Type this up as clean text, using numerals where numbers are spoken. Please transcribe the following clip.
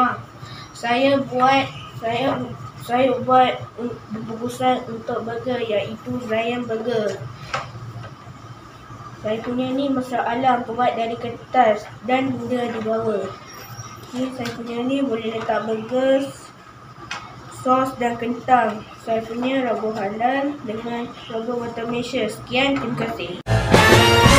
rumah. Saya buat bungkusan untuk burger, iaitu Zayyan Burger. Saya punya ni masak alam, buat dari kertas dan benda di bawah. Saya punya ni boleh letak burger, sos dan kentang. Saya punya logo halal dengan logo water measure. Sekian, terima kasih.